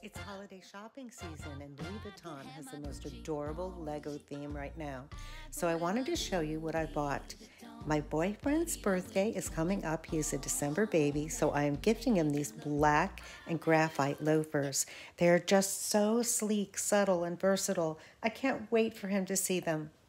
It's holiday shopping season, and Louis Vuitton has the most adorable Lego theme right now. So I wanted to show you what I bought. My boyfriend's birthday is coming up. He is a December baby, so I am gifting him these black and graphite loafers. They are just so sleek, subtle, and versatile. I can't wait for him to see them.